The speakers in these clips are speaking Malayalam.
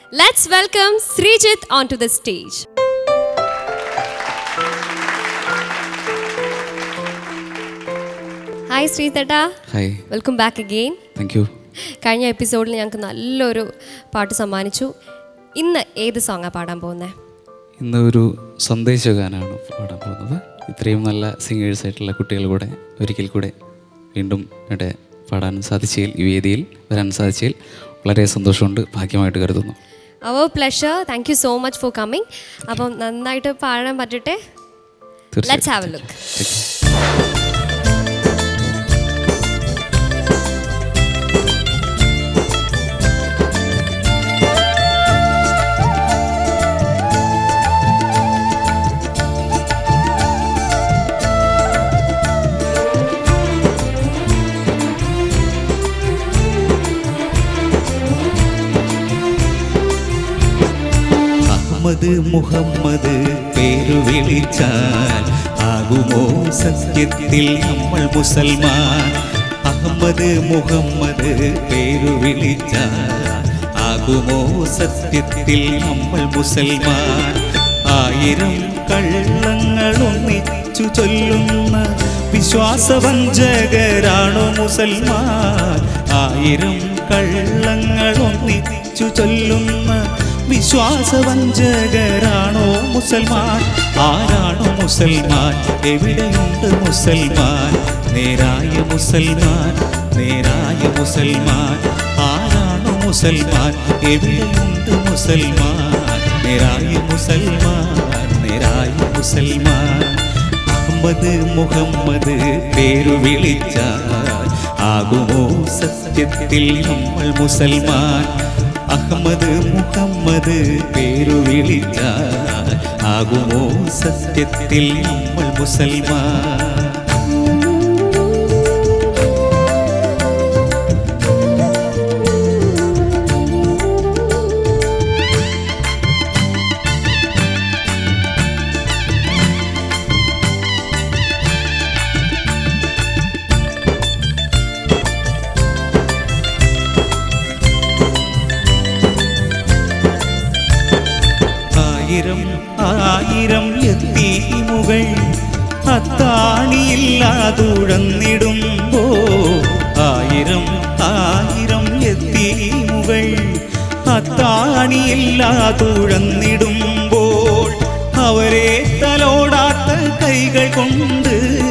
Let's welcome Srijit onto the stage. Hi Srijita. Hi. Welcome back again. Thank you. കഴിഞ്ഞ എപ്പിസോഡിൽ ഞങ്ങൾക്ക് നല്ലൊരു പാട്ട് സമ്മാനിച്ചു. ഇന്ന് ഏത് സോങ്ങാണ് പാടാൻ പോകുന്നത്? ഇന്ന് ഒരു സന്ദേശഗാനമാണ് പാടാൻ പോകുന്നത്. ഇത്രയും നല്ല സിംഗേഴ്സായിട്ടുള്ള കുട്ടികൾ കൂടെ ഒരിക്കൽ കൂടെ വീണ്ടും ഇവിടെ പാടാൻ സാധിച്ചതിൽ, ഈ വേദിയിൽ വരാൻ സാധിച്ചതിൽ വളരെ സന്തോഷമുണ്ട്, ഭാഗ്യമായിട്ട് കരുതുന്നു. Our pleasure. Thank you so much for coming. അപ്പം നന്നായിട്ട് പാടാൻ പറ്റട്ടെ. Let's have a look. Muhammad പേരു വിളിച്ചാൽ ആകുമോ സത്യത്തിൽ നമ്മൾ മുസൽമാൻ? അഹമ്മദ് മുഹമ്മദ് പേരു വിളിച്ചാൽ ആകുമോ സത്യത്തിൽ നമ്മൾ മുസൽമാൻ? 1000 കള്ളങ്ങൾ ഒന്നിച്ചു ചൊല്ലുന്ന വിശ്വാസവഞ്ചകരാണോ മുസൽമാൻ? 1000 കള്ളങ്ങൾ ഒന്നിച്ചു ചൊല്ലുന്ന വിശ്വാസവഞ്ചകരാണോ മുസൽമാൻ? ആരാണോ മുസൽമാൻ? എവിടെയുണ്ട് മുസൽമാൻ? നേരായ മുസൽമാൻ, നേരായ മുസൽമാൻ. ആരാണോ മുസൽമാൻ? എവിടെയുണ്ട് മുസൽമാൻ? നേരായ മുസൽമാൻ, നേരായ മുസൽമാൻ. അഹമ്മദ് മുഹമ്മദ് പേരു വിളിച്ചാൽ ആകുമോ സത്യത്തിൽ നമ്മൾ മുസൽമാൻ? അഹമ്മദ് മുഹമ്മദ് പേരു വിളിച്ചാൽ ആകുമോ സത്യത്തിൽ നമ്മൾ മുസൽമാൻ? ആയിരം യതീമുകൾ അത്താണിയില്ലാതുഴന്നിടുമ്പോൾ, 1000 യതീമുകൾ അത്താണിയില്ലാതുഴന്നിടുമ്പോൾ, അവരെ തലോടാത്ത കൈകൾ കൊണ്ട്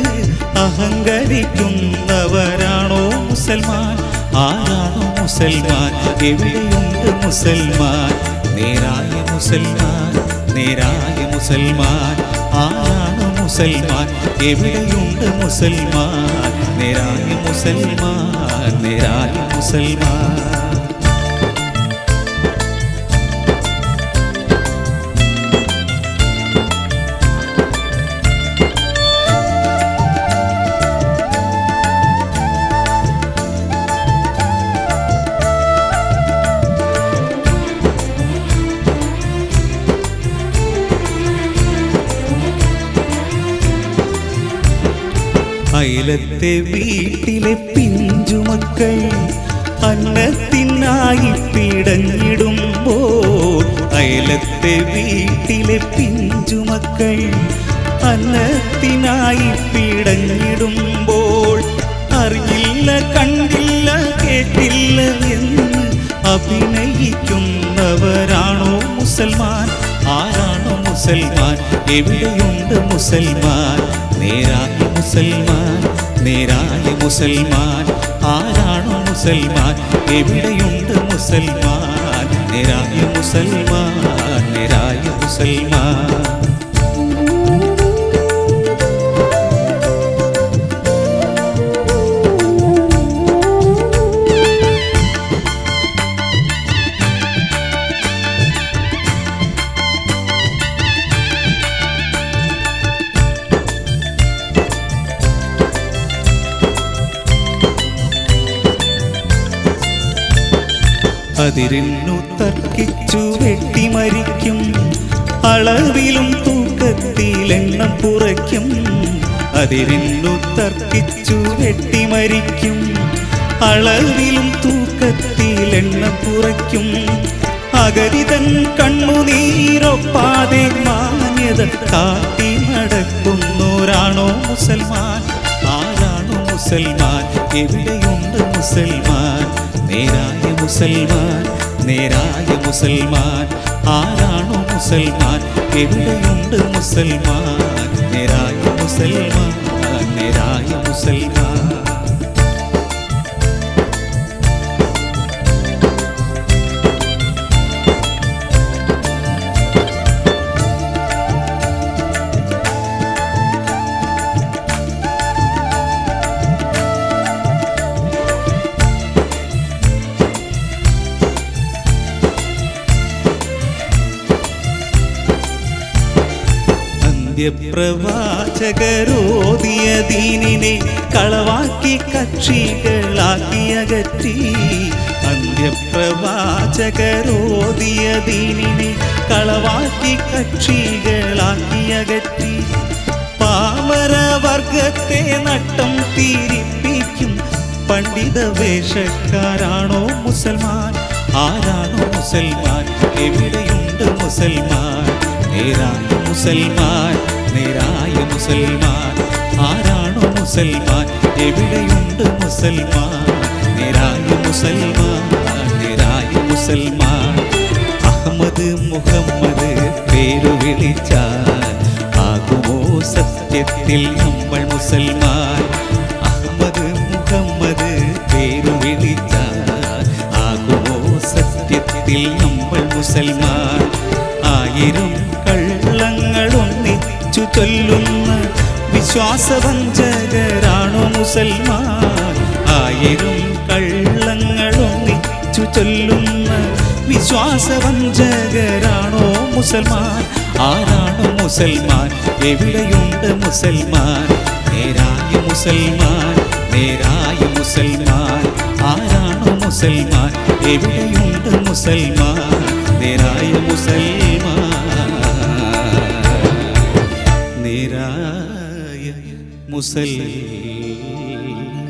അഹങ്കരിക്കുന്നവരാണോ മുസൽമാൻ? ആരാണോ മുസൽമാൻ? എവിടെയുണ്ട് മുസൽമാൻ? നേരായ മുസൽമാൻ, നേരായ മുസൽമാൻ. ആരാണ് മുസൽമാൻ? എവിടെയുണ്ട് മുസൽമാൻ? നേരായ മുസൽമാൻ, നേരായ മുസൽമാൻ. അയലത്തെ വീട്ടിലെ പിഞ്ചുമക്കൾ അന്നത്തിനായി പിടഞ്ഞിടുമ്പോൾ, അയലത്തെ വീട്ടിലെ പിഞ്ചുമക്കൾ അന്നത്തിനായി പിടഞ്ഞിടുമ്പോൾ, അറിയില്ല കണ്ടില്ല കേട്ടില്ല എന്ന് അഭിനയിക്കുന്നവരാണോ മുസൽമാൻ? ആരാണോ മുസൽമാൻ? എവിടെയുണ്ട് മുസൽമാൻ? നേരായ മുസൽമാൻ, നേരായ മുസൽമാൻ. ആരാണോ മുസൽമാൻ? എവിടെയുണ്ട് മുസൽമാൻ? നേരായ മുസൽമാൻ, നേരായ മുസൽമാൻ. അതിരിന്നു തർക്കിച്ചു വെട്ടിമരിക്കും, അളവിലും തൂക്കത്തിലെണ്ണം കുറയ്ക്കും. അതിരിന്നു തർക്കിച്ചു വെട്ടിമരിക്കും, അളവിലും തൂക്കത്തിലെണ്ണം കുറയ്ക്കും. അഗതിതൻ കണ്ണുനീരൊപ്പാതെ മാന്യത കാട്ടി നടക്കുന്നോരാണോ മുസൽമാൻ? ആരാണോ മുസൽമാൻ? എവിടെയുണ്ട് മുസൽമാൻ? നേരായ മുസൽമാൻ, നേരായ മുസൽമാൻ. ആരാണോ മുസൽമാൻ? എവിടെയുണ്ട് മുസൽമാൻ? നേരായ മുസൽമാൻ, നേരായ മുസൽമാൻ. പ്രവാചകരോദിയ ദീനിനെ കളവാക്കി കക്ഷികളാക്കി അകറ്റി. അന്ത്യപ്രവാചകരോദിയ ദീനിനെ കളവാക്കി കക്ഷികളാക്കി അകറ്റി. പാമരവർഗത്തെ നട്ടം തിരിപ്പിക്കും പണ്ഡിത വേഷക്കാരാണോ മുസൽമാൻ? ആരാണോ മുസൽമാൻ? എവിടെയുണ്ട് മുസൽമാൻ? നേരായ മുസൽമാൻ, നേരായ മുസൽമാൻ. ആരാണോ മുസൽമാൻ? എവിടെയുണ്ട് മുസൽമാൻ? നേരായ മുസൽമാൻ, നേരായ മുസൽമാൻ. അഹമ്മദ് മുഹമ്മദ് പേരു വിളിച്ചാൽ ആകുമോ സത്യത്തിൽ നമ്മൾ മുസൽമാൻ? അഹമ്മദ് മുഹമ്മദ് പേരു വിളിച്ചാൽ ആകുമോ സത്യത്തിൽ നമ്മൾ മുസൽമാൻ? ആയിരം കള്ളങ്ങളൊന്നിച്ചു ചൊല്ലുന്ന വിശ്വാസവഞ്ചകരാണോ മുസൽമാൻ? ആയിരം കള്ളങ്ങളൊന്നിച്ചു ചൊല്ലുന്ന വിശ്വാസവഞ്ചകരാണോ മുസൽമാൻ? ആരാണോ മുസൽമാൻ? എവിടെയുണ്ട് മുസൽമാൻ? നേരായ മുസൽമാൻ, നേരായ മുസൽമാൻ. ആരാണോ മുസൽമാൻ? എവിടെയുണ്ട് മുസൽമാൻ? നേരായ മുസൽമാൻ, നേരായ മുസൽമാൻ.